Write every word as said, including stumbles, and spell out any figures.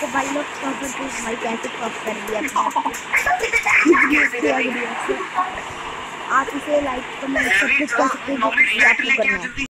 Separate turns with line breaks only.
तो भाई लोग भाई कैसे क्रॉप कर दिया आप इसे लाइक कमेंट सब कुछ कर सकते हैं जो कुछ आपको करना है।